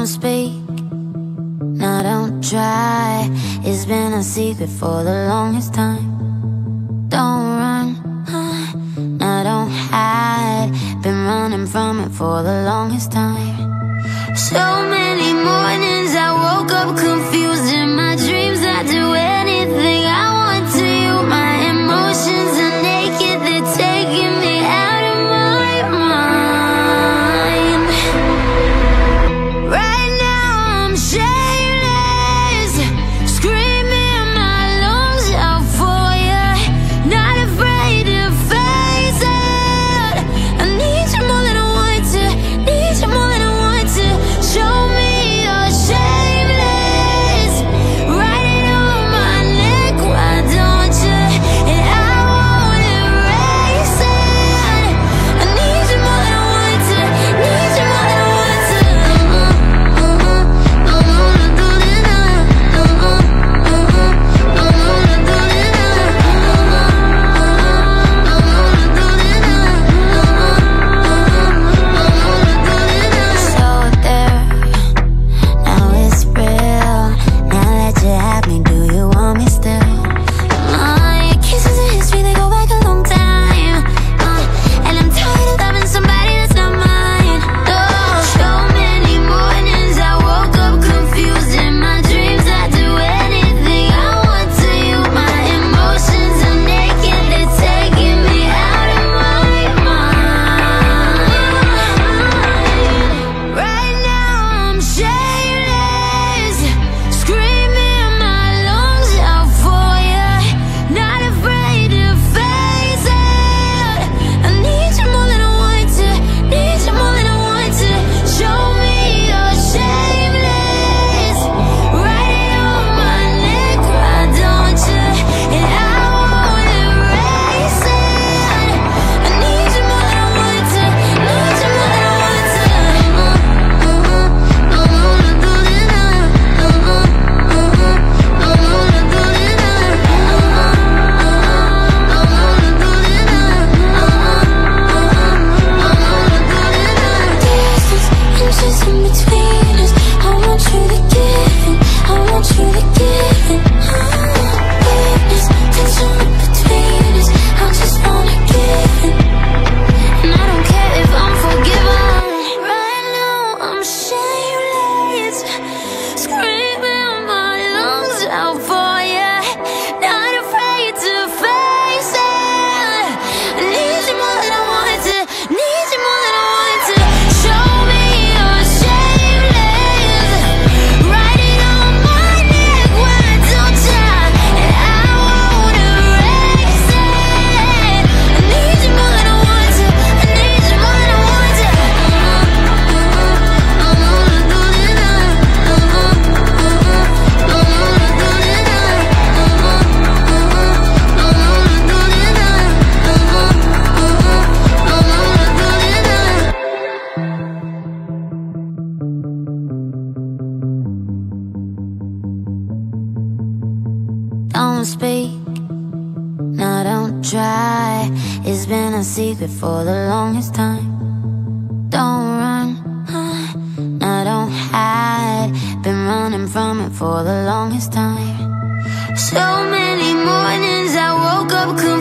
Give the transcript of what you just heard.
speak, now don't try. It's been a secret for the longest time. Don't run, now don't hide. Been running from it for the longest time. So many mornings I woke up confused. In my dreams I do anything I want to you. My emotions are naked, they're taking me out of my mind. Right now I'm shameless, screaming my lungs out for you. Not afraid to face it. I need you more than I want to, need you more than I want to. Show me you're shameless. Write it on my neck, why don't you? And I won't erase it. I need you more than I want to, need you more than I want to. Don't wanna do this now. Don't wanna do this now. Don't wanna do this now. So there, now it's real. Now that you have me, do you want me still? My kisses and history, they go back a long time. And I'm tired of loving somebody that's not mine. So many mornings I woke up confused. In my dreams I do anything I want to you. My emotions are naked, they're taking me out of my mind. Right now I'm shameless, screaming my lungs out for you. Not afraid to face it. I need you more than I want to, need you more than I want to. Show me you're shameless. Write it on my neck, why don't you? And I won't erase it. I need you more than I want to, need you more than I want to. Don't wanna do this now. Don't wanna do this now. Don't wanna do this now. Distance, inches in between us. I want you to give it, I want you to give it. Weakness, tension in between us. I just wanna give it. And I don't care if I'm forgiven. Right now I'm shameless, screaming my lungs out for you. Not afraid to face it. I need you more than I want to, need you more than I want to. Show me you're shameless. Write it on my neck, why don't you? And I won't erase it. I need you more than I want to, I need you more than I want to. Don't wanna do this now. Don't wanna do this now. Don't wanna do this now. Don't speak, now don't try. It's been a secret for the longest time. Don't run, now don't hide. Been running from it for the longest time. So many mornings I woke up confused.